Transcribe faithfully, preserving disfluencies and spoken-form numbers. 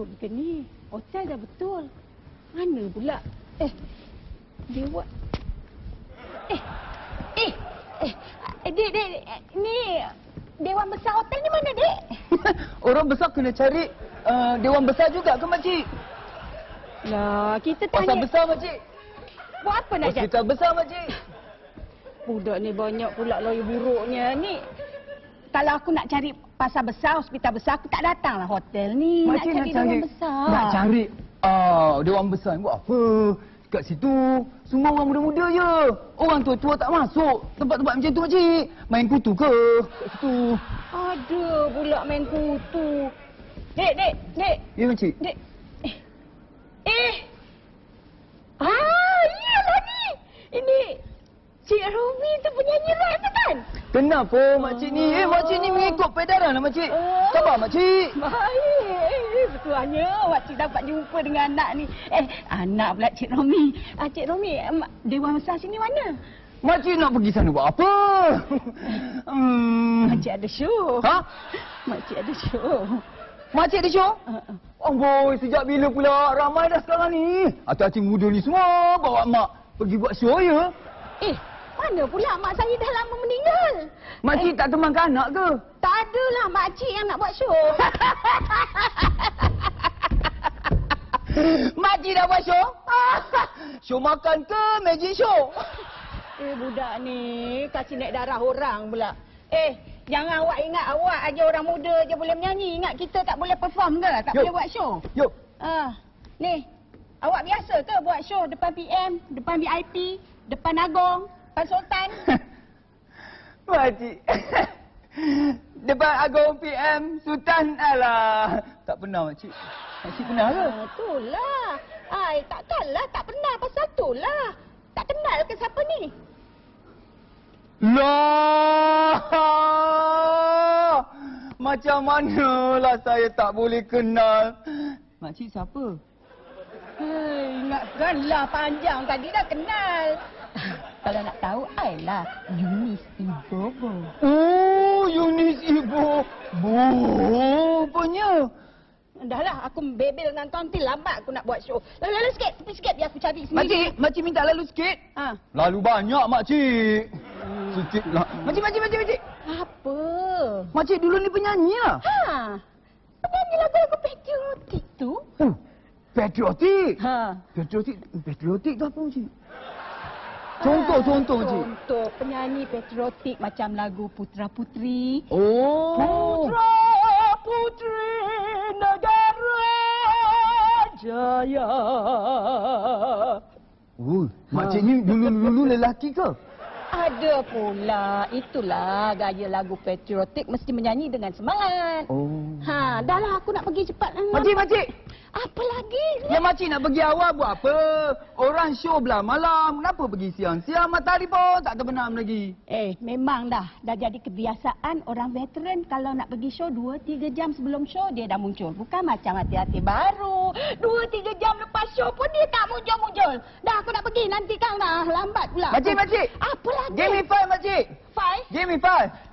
betul ke ni? Hotel dah betul. Mana pula? Eh, Dewa. Eh, eh, eh, eh dek, dek, ni Dewan Besar hotel ni mana, dek? Orang besar kena cari uh, Dewan Besar juga ke, makcik? Lah, kita tanya... Pasar besar, makcik. Buat apa nak cari? Hospital besar, makcik. Budak ni banyak pula lawyer buruknya ni. Kalau aku nak cari pasar besar, hospital besar, aku tak datanglah hotel ni. Makcik nak cari nak cari, Dewan Besar. Nak cari uh, Dewan Besar. Buat apa? Kat situ, semua orang muda-muda je. Orang tua-tua tak masuk. Tempat-tempat macam tu, makcik. Main kutu ke kat situ? Ada pula main kutu. Dek, dek, dek. Ya, makcik. Dek. Eh. Eh. Ah, iyalah ni. Ini Cik Romi tu penyanyi rap tu kan? Kenapa makcik ni? Eh, makcik ni mengikut peredaran lah, makcik. Oh. Sabar, makcik. Baik. Betulnya makcik dapat jumpa dengan anak ni. Eh, anak pula Cik Romi. Ah, Cik Romi, Dewan Besar sini mana? Makcik nak pergi sana buat apa? hmm. Makcik ada show. Ha? Makcik ada show. Makcik ada show? Uh, uh. Oh boy, sejak bila pula ramai dah sekarang ni? Hati-hati muda ni semua bawa mak pergi buat show ya? Eh, mana pula mak saya dah lama meninggal? Makcik eh. tak temankan anak ke? Tak adalah makcik yang nak buat show. Makcik dah buat show? Show makan ke magic show? Eh, budak ni kasih naik darah orang pula. Eh, jangan awak ingat awak aja orang muda je boleh menyanyi. Ingat kita tak boleh perform ke? Tak Yo. boleh buat show? Yo. Ah, ni. Awak biasa ke buat show depan P M, depan V I P, depan Agong, depan Sultan? Makcik. Depan Agong P M, Sultan, alah. Tak pernah, makcik. Makcik pernah ke? Ah, itulah. Ai, takkanlah tak pernah pasal itulah. Tak kenal ke siapa ni? Lah! Macam manalah saya tak boleh kenal. Makcik siapa? Hei, ingatkanlah panjang tadi dah kenal. Kalau nak tahu, I lah Yunis Ibobo. Oh, Yunis Ibo. Rupanya. Dah lah, aku bebel dengan kau nanti lambat aku nak buat show. Lalu, lalu sikit, tepi sikit biar aku cari sendiri. Makcik, makcik minta lalu sikit. Ha. Lalu banyak, makcik. Hmm. Sikit lah. Makcik, makcik, makcik, makcik. Apa? Makcik dulu ni penyanyi lah. Ha. Penyanyi lagu-lagu patriotik tu. Oh, patriotik. Ha. Patriotik, patriotik tu apa, makcik? Contoh, ha. contoh, makcik. Contoh penyanyi patriotik macam lagu Putra Putri. Oh. Putra Putri Negara Jaya. Oh, makcik ni dulu-dulu lelaki ke? Ada pula. Itulah gaya lagu patriotik mesti menyanyi dengan semangat. Oh. Ha, dah lah aku nak pergi cepat. Makcik, makcik. Apa lagi? Ya, makcik nak pergi awal buat apa? Orang show belah malam. Kenapa pergi siang-siang? Matahari pun tak terbenam lagi. Eh, memang dah. Dah jadi kebiasaan orang veteran kalau nak pergi show dua tiga jam sebelum show dia dah muncul. Bukan macam hati-hati baru. dua tiga jam lepas show pun dia tak muncul-muncul. Dah aku nak pergi. Nanti kang dah lambat pula. Makcik, makcik. Apa lagi? Give me five, makcik. Five? Give me five.